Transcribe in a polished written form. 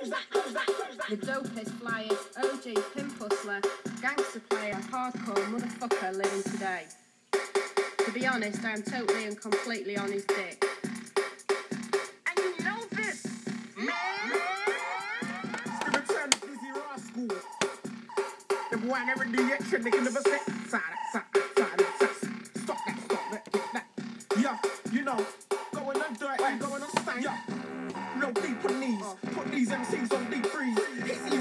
The dopest, flyest, OG, pimp hustler, gangster player, hardcore motherfucker living today. To be honest, I am totally and completely on his dick. And you know this, man. It's the return of Dizzy Rare Skull. The boy never do action, they can never say stop that. Yeah, you know, going on dirty, going on stank. Yeah, real deep on these, put these MCs on deep freeze.